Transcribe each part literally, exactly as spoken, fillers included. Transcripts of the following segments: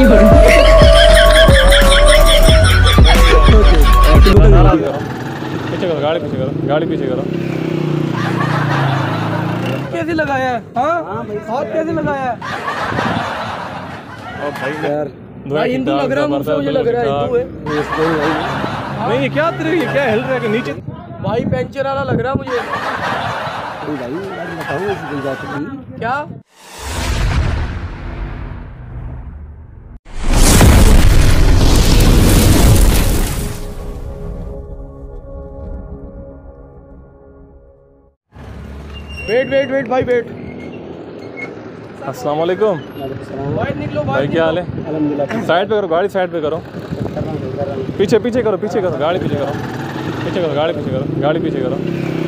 पीछे करो, गाड़ी पीछे करो, गाड़ी पीछे करो। कैसे लगाया है? हाँ हाथ कैसे लगाया है? और भाई यार भाई हिंदू लग रहा है मुझसे, मुझे लग रहा है हिंदू है। नहीं ये क्या तेरे ये क्या हिल रहा है कि नीचे? भाई पेंचर वाला लग रहा है मुझे। भाई बताओ ऐसी कोई बात नहीं। क्या वेट वेट वेट भाई वेट। अस्सलाम वालेकुम भाई निकलो भाई, क्या हाल है? साइड पे करो, गाड़ी साइड पे करो। पीछे पीछे करो, पीछे करो, गाड़ी पीछे करो, पीछे करो, गाड़ी पीछे करो, गाड़ी पीछे करो,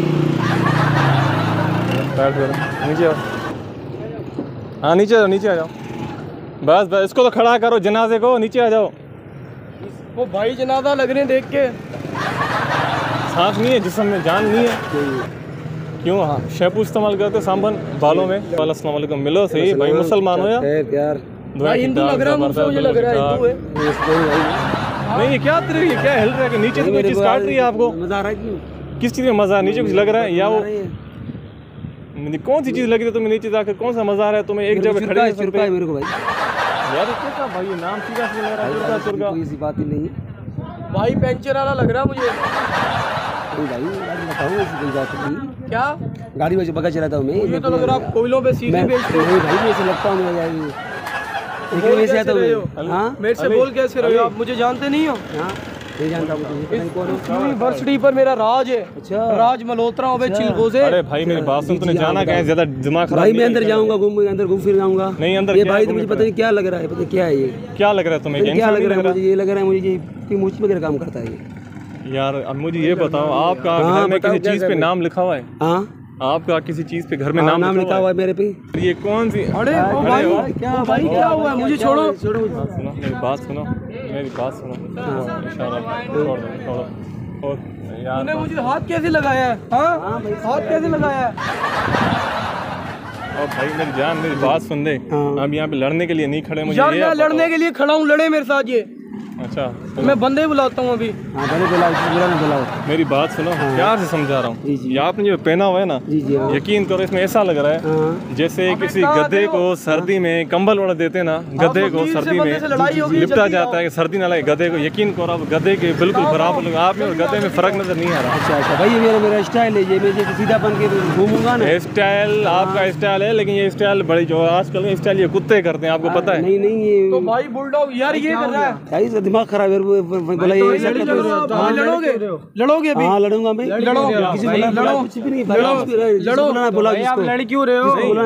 साइड करो, नीचे आओ। हाँ नीचे आ जाओ, नीचे आ जाओ। बस बस इसको तो खड़ा करो, जनाजे को, नीचे आ जाओ। वो भाई जनाजा लग रहे हैं देख के। सांस नहीं है जिस्म में, जान नहीं है। क्यों? हाँ शैम्पू इस्तेमाल करते साबुन बालों में। अस्सलाम वालेकुम, मिलो सही भाई, मुसलमान हो या यार? भाई हिंदू लग रहा है मुझसे, मुझे लग रहा है हिंदू है। नहीं ये क्या तेरे ये क्या हिल रहा है कि नीचे से कोई चीज़ काट रही है आपको? मजा आ रहा है क्यों? किस चीज़ में मजा है? नीचे कुछ लग रहा है या वो कौन सी चीज़ लग रही है तुम्हें नीचे जाकर? कौन सा मजा आ रहा है तुम्हें? एक जगह खड़े है मेरे को भाई यार, कैसा भाई ये नाम सीधा सीधा लग रहा है तुर्का। कोई ऐसी बात ही नहीं। भाई पेंचर वाला लग रहा है मुझे। भाई बताओ ऐसी कोई बात नहीं। क्या गाड़ी में बगा चलाता हूँ मैं। मुझे तो लग रहा है कोयलों पे सीढ़ी मैं बेचते हो। नहीं भाई, ऐसे लगता हूँ मैं यार। लेकिन वैसे आता हूँ। हाँ मेरे से बोल कैसे रहे हो आप? मुझे जानते नहीं हो? हाँ नहीं जानता हूँ। यूनिवर्सिटी पर मेरा राज है। अच्छा राज मल्होत्रा हो चिलगो से। अरे भाई मेरी बात सुन, तूने जाना कहीं ज्यादा दिमाग खराब? भाई मैं अंदर जाऊंगा, घूम अंदर घूम फिर जाऊंगा। नहीं अंदर ये भाई तो मुझे पता नहीं क्या लग रहा है, पता क्या है ये? क्या लग रहा है तुम्हें? क्या लग रहा है मुझे? ये लग रहा है मुझे कि मुझ वगैरह काम करता है ये। यार अब मुझे ये बताओ, आपका घर में किसी चीज पे नाम लिखा हुआ है? हाँ आपका किसी चीज पे घर में नाम नाम लिखा हुआ है मेरे पे। ये कौन सी? अरे ओ भाई क्या भाई क्या हुआ है? मुझे छोड़ो सुनो मेरी बात सुनो, मेरी बात सुनो। इशारा छोड़ दो, छोड़ो। और यार तूने मुझे हाथ कैसे लगाया है? हाँ हाथ कैसे लगाया है? और भाई मेरी जान मेरी बात सुन ले, हम यहाँ पे लड़ने के लिए नहीं खड़े। मुझे यार मैं लड़ने के लिए खड़ा हूँ, लड़े मेरे साथ ये। अच्छा मैं बंदे बुलाता हूँ अभी। हाँ बंदे बुलाओ, बुलाओ बुलाओ। मेरी बात सुनो, प्यार से समझा रहा हूँ। ये आपने जो पहना हुआ है ना, यकीन करो इसमें ऐसा लग रहा है जैसे किसी गधे को सर्दी में कंबल ओढ़ देते ना, गधे को सर्दी में लिपटा जाता है, सर्दी ना लगे गधे को। यकीन करो आप गधे के बिल्कुल बराबर लोग, आप में और गधे में फर्क नजर नहीं आ रहा। अच्छा अच्छा भाई, ये मेरा मेरा स्टाइल है, ये मैं जैसे सीधा बन के घूमूंगा ना। स्टाइल आपका स्टाइल है, लेकिन ये स्टाइल बड़ी जो आजकल का स्टाइल ये कुत्ते करते हैं, आपको पता है? नहीं नहीं ये तो भाई बुलडॉग यार ये कर रहा है भाई, दिमाग खराब है। बोला ये लड़ोगे लड़ोगे अभी? हाँ लड़ूंगा मैं। लड़ो किसी को लड़ो कुछ भी नहीं। लड़ो लड़ो बोला आप लड़ क्यों रहे हो?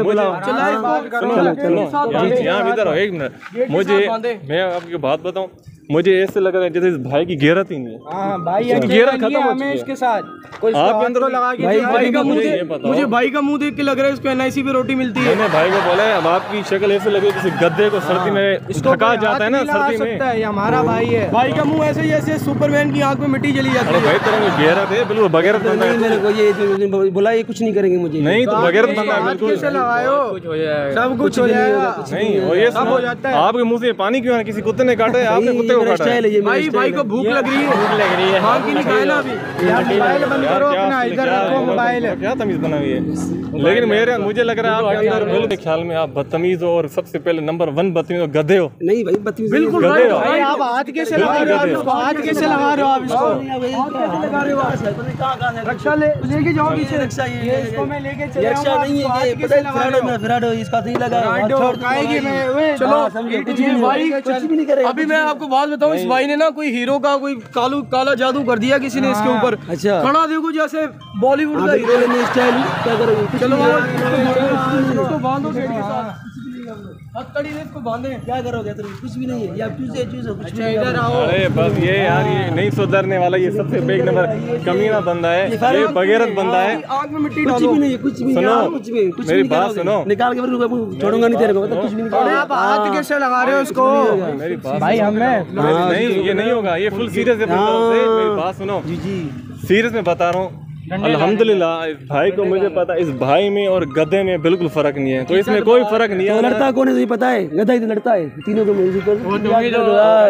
यहाँ इधर एक मिनट, मुझे मैं आपकी बात बताऊँ, मुझे ऐसे लग रहा है जैसे इस भाई की गैरत ही नहीं है। हाँ भाई गैरत खत्म हो चुकी है इसके साथ। आपके अंदर लगा के भाई का मुंह देख, मुझे भाई का मुंह देख के लग रहा है इसको एन आई सी पे रोटी मिलती है। मैंने भाई को बोला है, अब आपकी शक्ल ऐसे लगे जैसे गद्दे को सर्दी में ढका जाता है ना, सर्दी में। ये हमारा भाई है। भाई का मुंह ऐसे जैसे सुपरमैन की आंख में मिट्टी चली जाती है। भाई तेरे को गैरत है बिल्कुल, बगैरत बंदा है। मेरे को ये बोला ये कुछ नहीं करेंगे मुझे। नहीं तो बगैरत बंदा है बिल्कुल। कैसे लगायो? कुछ हो जाएगा, सब कुछ हो जाएगा। नहीं और ये सब हो जाता है। आपके मुंह से पानी क्यों है? किसी कुत्ते ने काटा है? आपने कुत्ते को काटा है? भाई भाई को भूख लग रही है, भूख लग रही है। हाँ की नहीं खाए ना अभी। यार मोबाइल बंद करो अपना, इधर रखो मोबाइल। क्या तमीज बना हुई है? लेकिन मेरे मुझे लग रहा है आपके अंदर बिल्कुल ख्याल में आप बदतमीज हो, और सबसे पहले नंबर वन बदतमीज हो, गधे हो। नहीं भाई बदतमीज बिल्कुल गधे हो। भाई आप हाथ कैसे लगा रहे हो? आप इसको हाथ कैसे लगा रहे हो? आप इसको लगा रहे हो? रक्षा ले लेके जाओ पीछे। रक्षा ये इसको मैं लेके चला रक्षा नहीं है, ये फ्राडो में फ्राडो इसका नहीं लगा। छोड़ खाएगी मैं। चलो भाई कुछ भी नहीं करेगा। अभी मैं आपको बात बताऊं, इस भाई ने ना कोई हीरो का कोई कालू काला जादू कर दिया किसी ने इसके ऊपर। अच्छा खड़ा देखो जैसे बॉलीवुड का हीरो लेने स्टाइल। क्या करोगे? चलो इसको बांधो सेठ के साथ, हथकड़ी से इसको बांधे। क्या करोगे? कुछ भी नहीं है, या चूजे चूजे कुछ नहीं। इधर आओ। अरे बस ये यार ये नहीं सुधरने वाला, ये सबसे बेग नंबर कमीना बंदा है, ये बगैरत बंदा है। आग में मिट्टी कुछ भी नहीं है, कुछ भी नहीं। सुनो कुछ भी कुछ मेरी बात सुनो, निकाल के छोड़ूंगा नहीं तेरे को, मतलब कुछ भी नहीं। आप हाथ कैसे लगा रहे हो इसको? मेरी बात भाई हमें नहीं, ये नहीं होगा, ये फुल सीरियस है। मेरी बात सुनो जी जी सीरियस में बता रहा हूँ, अल्हम्दुलिल्लाह इस भाई को मुझे पता, इस भाई में और गधे में बिल्कुल फर्क नहीं है, तो इसमें कोई फर्क नहीं है। तो लड़ता कौन है तुझे पता है? गधा ही तो लड़ता है तीनों को मिल कर। कुछ भी नहीं कह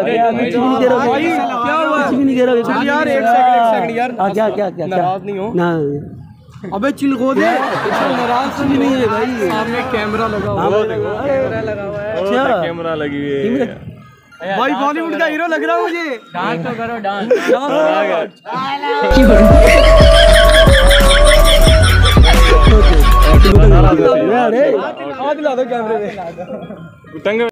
रहा यार, एक सेकंड एक सेकंड यार, क्या क्या क्या नाराज नहीं हो ना? अबे चिल खो दे, नाराज नहीं है भाई, सामने कैमरा लगा हुआ है, कैमरा लगा हुआ है। अच्छा कैमरा लगी हुई है भाई, बॉलीवुड का हीरो लग रहा है मुझे। डांस तो करो, डांस हाथ ला दो कैमरे में।